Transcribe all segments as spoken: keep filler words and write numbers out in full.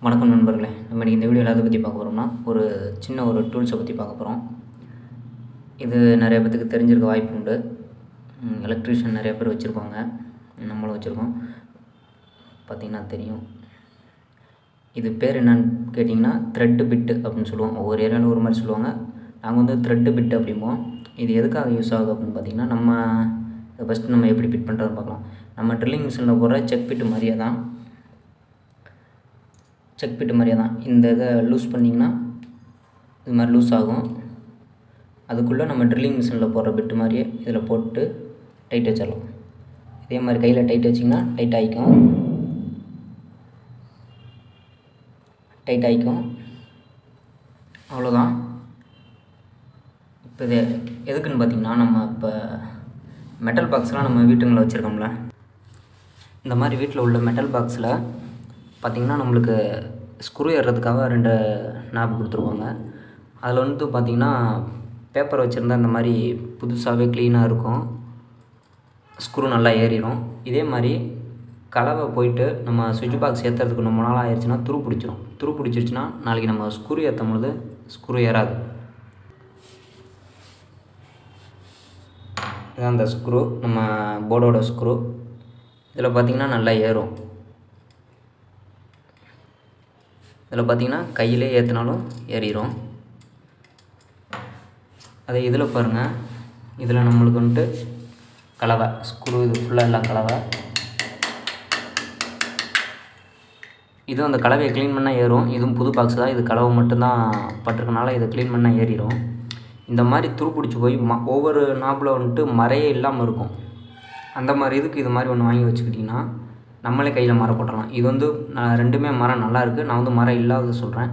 வணக்கம் நண்பர்களே. நம்ம இன்றைக்கி இந்த வீடியோவில் எதை பற்றி பார்க்க போகிறோம்னா ஒரு சின்ன ஒரு டூல்ஸை பற்றி பார்க்க போகிறோம். இது நிறைய பேத்துக்கு தெரிஞ்சிருக்க வாய்ப்பு உண்டு. எலக்ட்ரிஷியன் நிறைய பேர் வச்சுருப்பாங்க, நம்மளும் வச்சுருக்கோம். பார்த்திங்கன்னா தெரியும். இது பேர் என்னன்னு கேட்டிங்கன்னா த்ரெட்டு பிட்டு அப்படின்னு சொல்லுவோம். ஒவ்வொரு ஏரியாவில் ஒரு மாதிரி சொல்லுவாங்க. நாங்கள் வந்து த்ரெட்டு பிட்டு அப்படிம்போம். இது எதுக்காக யூஸ் ஆகுது அப்படின்னு பார்த்திங்கன்னா, நம்ம ஃபஸ்ட்டு நம்ம எப்படி பிட் பண்ணுறதுன்னு பார்க்கலாம். நம்ம ட்ரில்லிங் மிஷினில் போடுற செக் பிட்டு மாதிரியே தான் செக் பிட்டு மாதிரியே தான் இந்த இதை லூஸ் பண்ணிங்கன்னா இது மாதிரி லூஸ் ஆகும். அதுக்குள்ளே நம்ம ட்ரில்லிங் மிஷினில் போடுற பிட்டு மாதிரியே இதில் போட்டு டைட் வச்சிடலாம். இதே மாதிரி கையில் டைட் வச்சிங்கன்னா டைட் ஆகிக்கும் டைட் ஆகிக்கும் அவ்வளோதான். இப்போ இது எதுக்குன்னு பார்த்திங்கன்னா, நம்ம இப்போ மெட்டல் பாக்ஸ்லாம் நம்ம வீட்டுங்களில் வச்சுருக்கோம்ல, இந்த மாதிரி வீட்டில் உள்ள மெட்டல் பாக்ஸில் பார்த்திங்கன்னா நம்மளுக்கு ஸ்க்ரூ ஏறுறதுக்காக ரெண்டு நாப் கொடுத்துருப்பாங்க. அதில் வந்து பார்த்திங்கன்னா பேப்பர் வச்சுருந்தா இந்த மாதிரி புதுசாகவே க்ளீனாக இருக்கும், ஸ்க்ரூ நல்லா ஏறிடும். இதே மாதிரி கலவை போயிட்டு நம்ம சுவிட்ச் பாக்ஸ் ஏற்றுறதுக்கு ரொம்ப நாள் ஆயிடுச்சுன்னா துரு பிடிச்சிரும். துரு பிடிச்சிருச்சுன்னா நாளைக்கு நம்ம ஸ்க்ரூ ஏற்றும் பொழுது ஸ்க்ரூ ஏறாது. இதுதான் அந்த ஸ்க்ரூ, நம்ம போர்டோட ஸ்க்ரூ. இதில் பார்த்திங்கன்னா நல்லா ஏறும். இதில் பார்த்திங்கன்னா கையிலே ஏற்றினாலும் ஏறிடும். அதே இதில் பாருங்கள், இதில் நம்மளுக்கு வந்துட்டு கலவை ஸ்க்ரூ, இது ஃபுல்லாக எல்லாம் கலவை. இதுவும் அந்த கலவையை க்ளீன் பண்ணால் ஏறும். இதுவும் புது பாக்ஸ் தான், இது கலவை மட்டும்தான் பட்டிருக்கனால இதை க்ளீன் பண்ணால் ஏறிடும். இந்த மாதிரி துரு பிடிச்சி போய் ம ஒவ்வொரு நாப்பில் வந்துட்டு மறையே இல்லாமல் இருக்கும். அந்த மாதிரி இதுக்கு இது மாதிரி ஒன்று வாங்கி வச்சுக்கிட்டிங்கன்னா நம்மளே கையில் மரம் போட்டுடலாம். இது வந்து நான் ரெண்டுமே மரம் நல்லா இருக்குது. நான் வந்து மரம் இல்லாத சொல்கிறேன்.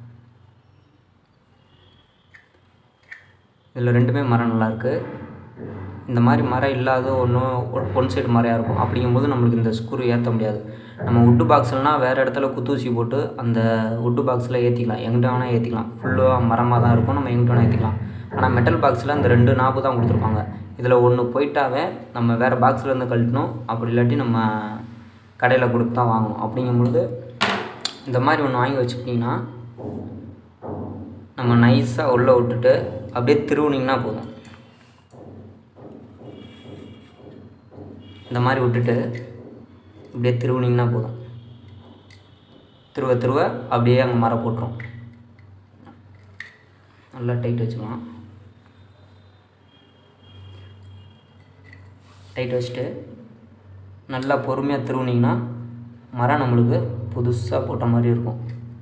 இதில் ரெண்டுமே மரம் நல்லாயிருக்கு. இந்த மாதிரி மரம் இல்லாத ஒன்றும் ஒன் சைடு மறையாக இருக்கும். அப்படிங்கும்போது நம்மளுக்கு இந்த ஸ்க்ரூ ஏற்ற முடியாது. நம்ம உட்டு பாக்ஸ்லாம் வேறு இடத்துல குத்தூசி போட்டு அந்த உட்டு பாக்ஸில் ஏற்றிக்கலாம், எங்கிட்ட வேணால் ஏற்றிக்கலாம். ஃபுல்லாக மரமாக தான் இருக்கும், நம்ம எங்கிட்ட வேணால் ஏற்றிக்கலாம். ஆனால் மெட்டல் பாக்ஸில் அந்த ரெண்டு நாப்பு தான் கொடுத்துருப்பாங்க. இதில் ஒன்று போயிட்டாவே நம்ம வேறு பாக்ஸ்லேருந்து கழட்டணும். அப்படி இல்லாட்டி நம்ம கடையில் கொடுத்து தான் வாங்கணும். அப்படிங்கும்பொழுது இந்த மாதிரி ஒன்று வாங்கி வச்சுக்கிட்டிங்கன்னா நம்ம நைஸாக உள்ளே விட்டுட்டு அப்படியே திருவுனிங்கன்னா போதும். இந்த மாதிரி விட்டுட்டு அப்படியே திருவுனிங்கன்னா போதும். திருவ திருவ அப்படியே அங்கே மரம் போட்டுரும். நல்லா டைட் வச்சுக்கலாம். டைட் வச்சுட்டு நல்லா பொறுமையாக திருவுனிங்கன்னா மரம் நம்மளுக்கு புதுசாக போட்ட மாதிரி இருக்கும்.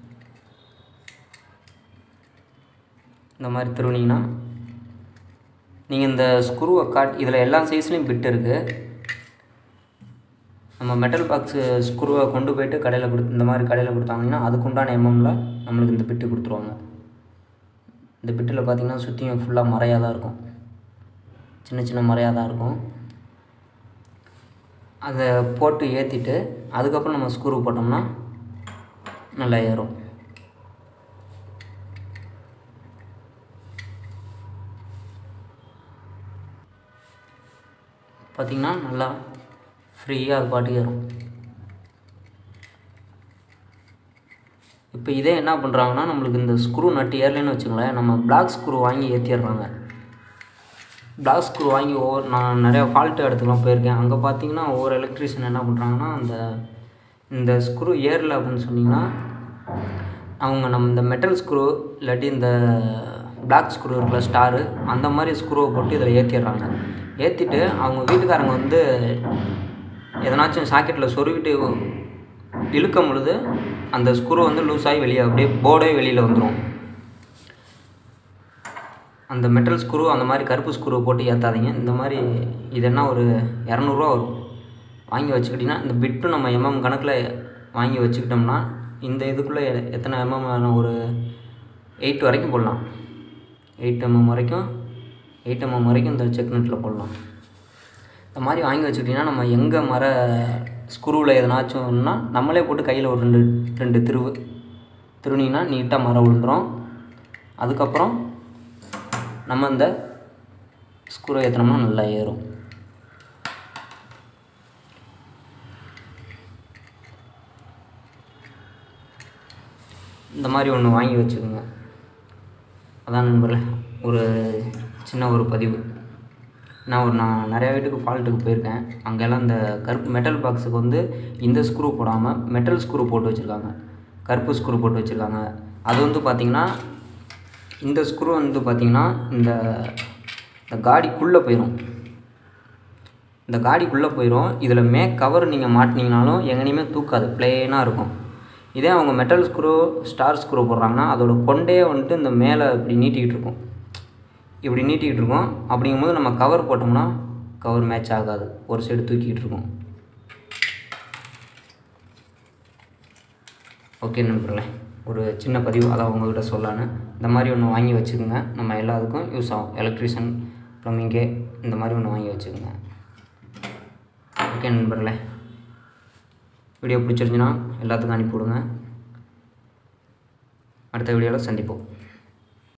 இந்த மாதிரி திருவுனிங்கன்னா நீங்கள் இந்த ஸ்க்ரூவை காட் இதில் எல்லா சைஸ்லேயும் பிட்டு இருக்குது. நம்ம மெட்டல் பாக்ஸு ஸ்க்ரூவை கொண்டு போய்ட்டு கடையில் கொடுத்து இந்த மாதிரி கடையில் கொடுத்தாங்கன்னா அதுக்குண்டான எம்எம்மில் நம்மளுக்கு இந்த பிட்டு கொடுத்துருவாங்க. இந்த பிட்டில் பார்த்திங்கன்னா சுற்றியும் ஃபுல்லாக மறையாக தான் இருக்கும், சின்ன சின்ன மறையாக தான் இருக்கும். அதை போட்டு ஏற்றிட்டு அதுக்கப்புறம் நம்ம ஸ்க்ரூ போட்டோம்னா நல்லா ஏறும். பார்த்திங்கன்னா நல்லா ஃப்ரீயாக அது பாட்டுக்கு ஏறும். இப்போ இதே என்ன பண்ணுறாங்கன்னா, நம்மளுக்கு இந்த ஸ்க்ரூ நட்டு ஏறலைன்னு வச்சுங்களேன், நம்ம பிளாக் ஸ்க்ரூ வாங்கி ஏற்றிடுறாங்க. பிளாக் ஸ்க்ரூ வாங்கி ஒவ்வொரு நான் நிறையா ஃபால்ட்டு இடத்துக்குலாம் போயிருக்கேன். அங்கே பார்த்திங்கன்னா ஒவ்வொரு எலக்ட்ரிஷியன் என்ன பண்ணுறாங்கன்னா, அந்த இந்த ஸ்க்ரூ ஏறலை அப்படின்னு சொன்னிங்கன்னா அவங்க நம்ம இந்த மெட்டல் ஸ்க்ரூ இல்லாட்டி இந்த பிளாக் ஸ்க்ரூ இருக்குல்ல ஸ்டாரு, அந்த மாதிரி ஸ்க்ரூவை போட்டு இதில் ஏற்றிடுறாங்க. ஏற்றிட்டு அவங்க வீட்டுக்காரங்க வந்து எதனாச்சும் சாக்கெட்டில் சொருவிட்டு இழுக்கும் பொழுது அந்த ஸ்க்ரூ வந்து லூஸ் ஆகி வெளியே அப்படியே போர்டே வெளியில் வந்துடும். அந்த மெட்டல் ஸ்க்ரூ அந்த மாதிரி கருப்பு ஸ்க்ரூ போட்டு ஏற்றாதீங்க. இந்த மாதிரி இது என்ன ஒரு இரநூறுவா வரும், வாங்கி வச்சுக்கிட்டிங்கன்னா இந்த பிட்டும் நம்ம எம்எம் கணக்கில் வாங்கி வச்சுக்கிட்டோம்னா இந்த இதுக்குள்ளே எத்தனை எம்எம் ஒரு எயிட் வரைக்கும் போடலாம். எயிட் எம்எம் வரைக்கும் எயிட் எம்எம் வரைக்கும் இந்த செக் நெட்டில் போடலாம். இந்த மாதிரி வாங்கி வச்சுக்கிட்டிங்கன்னா நம்ம எங்கே மர ஸ்க்ரூவில் எதனாச்சும்னா நம்மளே போட்டு கையில் ஒரு ரெண்டு ரெண்டு திருவு திருவினிங்கன்னா நீட்டாக மரம் விழுந்துடும். அதுக்கப்புறம் நம்ம இந்த ஸ்க்ரூ ஏற்றினோம்னா நல்லா ஏறும். இந்த மாதிரி ஒன்று வாங்கி வச்சுக்கோங்க. அதான் நண்பர்களே ஒரு சின்ன ஒரு பதிவு. நான் ஒரு நான் நிறையா வீட்டுக்கு ஃபால்ட்டுக்கு போயிருக்கேன். அங்கெல்லாம் இந்த கருப்பு மெட்டல் பாக்ஸுக்கு வந்து இந்த ஸ்க்ரூ போடாமல் மெட்டல் ஸ்க்ரூ போட்டு வச்சுருக்காங்க, கருப்பு ஸ்க்ரூ போட்டு வச்சுருக்காங்க. அது வந்து பார்த்திங்கன்னா இந்த ஸ்க்ரூ வந்து பார்த்திங்கன்னா இந்த இந்த காடிக்குள்ளே போயிடும், இந்த காடிக்குள்ளே போயிடும். இதில் மே கவர் நீங்கள் மாட்டினீங்கனாலும் எங்கேயுமே தூக்காது, ப்ளெயினாக இருக்கும். இதே அவங்க மெட்டல் ஸ்க்ரூ ஸ்டார் ஸ்க்ரூ போடுறாங்கன்னா அதோட கொண்டே வந்துட்டு இந்த மேலே இப்படி நீட்டிக்கிட்டு இருக்கும், இப்படி நீட்டிக்கிட்டு இருக்கும். அப்படிங்கும்போது நம்ம கவர் போட்டோம்னா கவர் மேட்ச் ஆகாது, ஒரு சைடு தூக்கிக்கிட்டு இருக்கும். ஓகே நண்பர்களே, ஒரு சின்ன பதிவு அதான் உங்கள்கிட்ட சொல்லலான்னு. இந்த மாதிரி ஒன்று வாங்கி வச்சுக்கோங்க, நம்ம எல்லாத்துக்கும் யூஸ் ஆகும். எலக்ட்ரிஷியன், ப்ளம்பிங்கே இந்த மாதிரி ஒன்று வாங்கி வச்சுக்கோங்க. ஓகே நண்பர்களே, வீடியோ பிடிச்சிருந்துச்சுன்னா எல்லாத்துக்கும் அனுப்பிவிடுங்க. அடுத்த வீடியோவில் சந்திப்போம்.